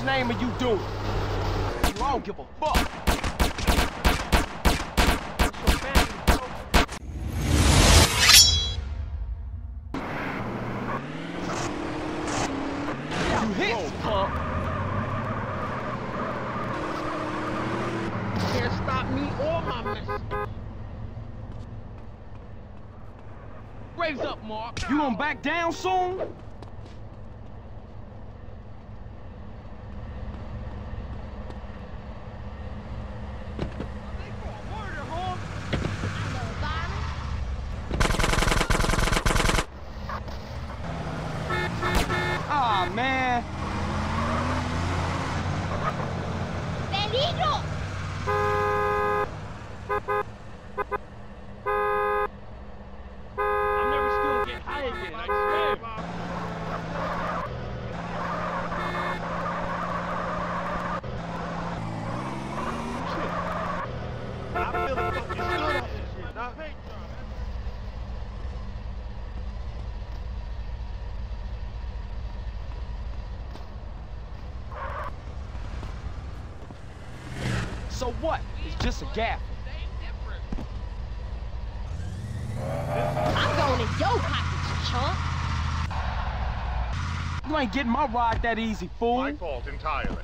name are you doing? I don't give a fuck. You hit, punk. Can't stop me or my mission. Raise up, Mark. You gonna back down soon? Ah, man. ¡Peligro! I'm never still get high again, I swear. Shit. I feel the fucking shit off this shit, dog. So what? It's just a gap. I'm going in your pockets, chump. You ain't getting my ride that easy, fool. My fault entirely.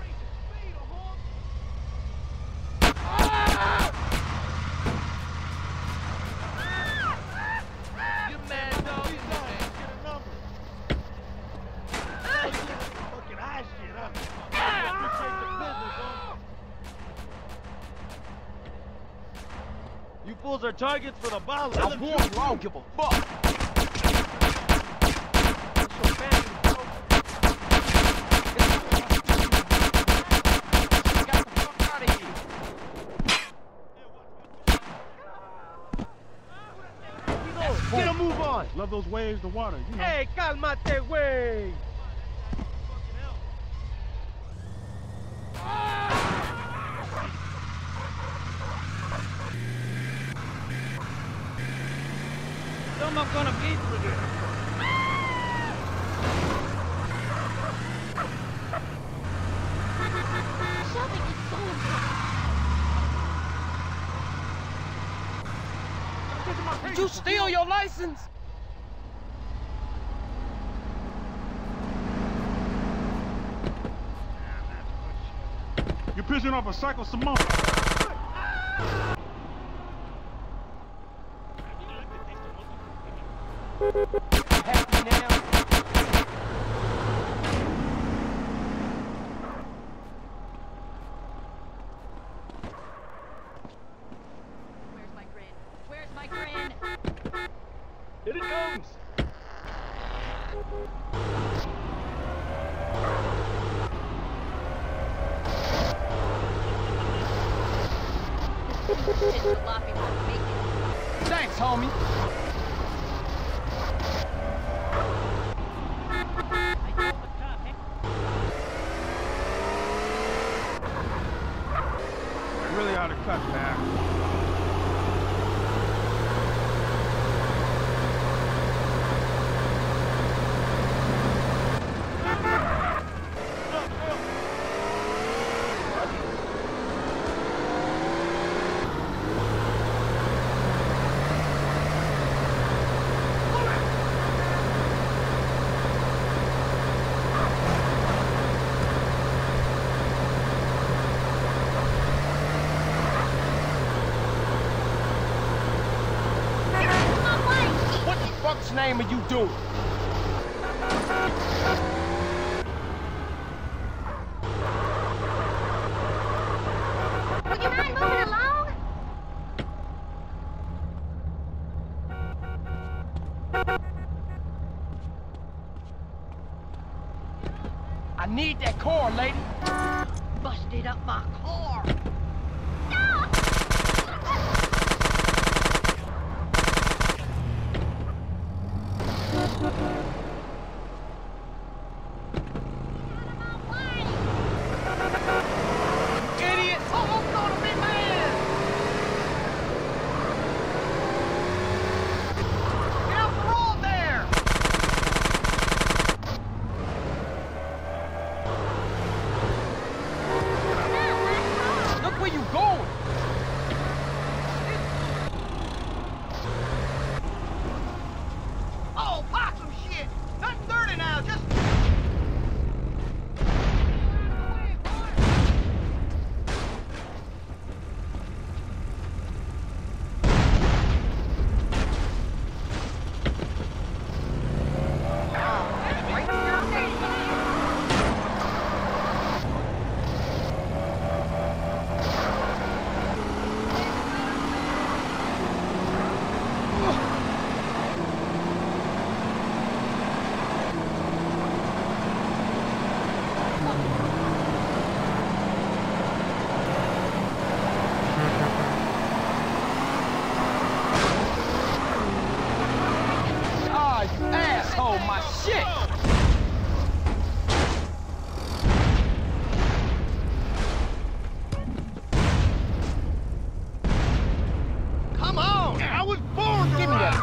You mad, dog? Get a number. Fucking high shit, huh? Appreciate the business, huh? You fools are targets for the bomb. I warn you, I don't give a fuck. Get a move on. Love those waves, the water, you know. Hey, calmate, wey. Someone's gonna bleed through this. Shoving is so Did you steal your license? You're pissing off a Psycho Simone. Happy now? Where's my grin? Where's my grin? Here it comes. It's jalopy worth making. Thanks, homie. Really ought to cut back. What the fuck's name are you doing? Would you mind moving along? I need that car, lady. Busted up my car. Idiot! Almost gonna be mad! Get off the road there!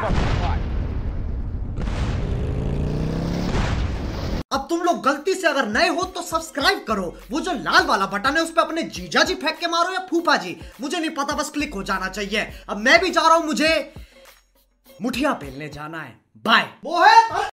अब तुम लोग गलती से अगर नए हो तो subscribe करो, वो जो लाल वाला बटन है उस पर अपने जीजा जी फेंक के मारो या फूफा जी, मुझे नहीं पता, बस क्लिक हो जाना चाहिए। अब मैं भी जा रहा हूं, मुझे मुठिया पेलने जाना है। बाय।